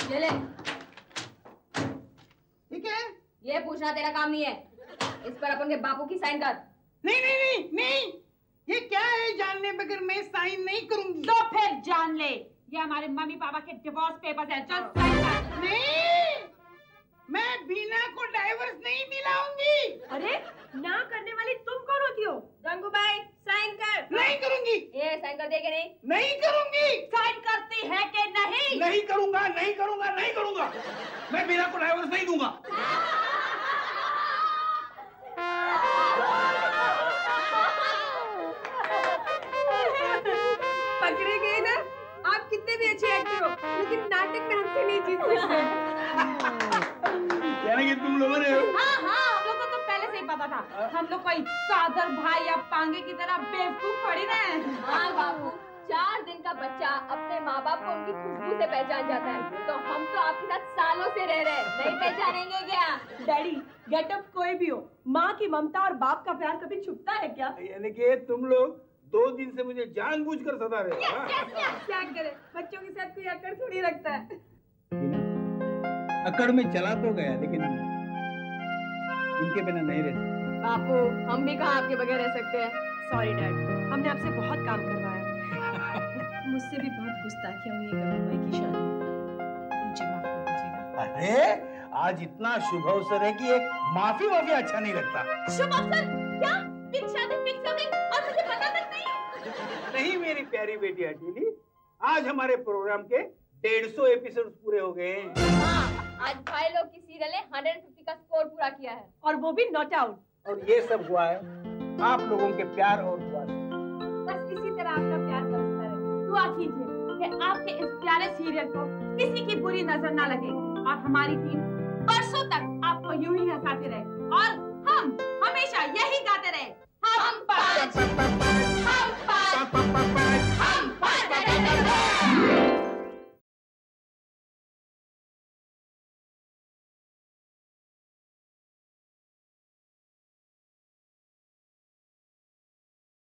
ये ले। ठीक है, ये पूछना तेरा काम नहीं है। इस पर अपन के बापू की साइन कर। नहीं नहीं नहीं नहीं, ये क्या है जानने बगैर मैं साइन नहीं करूंगी। तो फिर जान ले, ये हमारे मम्मी पापा के डिवोर्स पेपर्स हैं। चल साइन कर। नहीं, मैं बीना को डाइवोर्स नहीं दिलाऊंगी। अरे ना करने वाली तुम कौन होती हो? गंगूबाई साइन कर। नहीं करूंगी। ये साइन कर दे कि नहीं? नहीं करूंगी। साइन करती है कि नहीं? नहीं करूंगा, नहीं करूंगा, नहीं करूंगा। मैं बीना को डाइवोर्स नहीं दूंगा। पकड़े गए ना? आप कितने भी अच्छे एक्टर हो, लेकिन नाटक में हमसे नहीं जीत सकते। यानी कि तुम लोगों ने हाँ हाँ, हम लोग को तो पहले से ही पता था। हम लोग कोई कादर भाई या पांगे की तरह बेवकूफ थोड़ी ना है। हाँ बाबू, 4 दिन का बच्चा अपने माँ बाप को उनकी खुशबू से पहचान जाता है, तो हम तो आपके साथ सालों से रह रहे, नहीं पहचानेंगे क्या? डैडी, गेटअप कोई भी हो, माँ की ममता और बाप का प्यार कभी छुपता है क्या? यानी कि तुम लोग 2 दिन से मुझे जानबूझकर सता रहे हो। क्या करे, बच्चों के साथ कोई अकड़ थोड़ी रखता है। अकड़ में चला तो गया, लेकिन इनके बिना नहीं रह सकते। बापू, हम भी कहाँ आपके बगैर रह सकते हैं। सॉरी डैड, हमने आपसे बहुत काम करवाया। मुझसे भी बहुत गुस्ताखियां हुई गंगूबाई की शादी में। मुझे माफ कर दीजिएगा। अरे आज इतना शुभ अवसर है कि ये माफी अच्छा नहीं लगता। शुभ अवसर क्या? फिक्स शादी और मुझे पता तक नहीं। नहीं मेरी प्यारी बेटी अटीली, आज हमारे प्रोग्राम के 150 एपिसोड पूरे हो गए हैं। हाँ, आज भाई लोग की सीरियल ने 150 का स्कोर पूरा किया है, और वो भी नॉट आउट। और ये सब हुआ है आप लोगों के प्यार और दुआ से। बस इसी तरह आपका प्यार बरसता रहे। दुआ कीजिए कि आपके इस प्यारे सीरियल को किसी की बुरी नजर ना लगे और हमारी टीम बरसों तक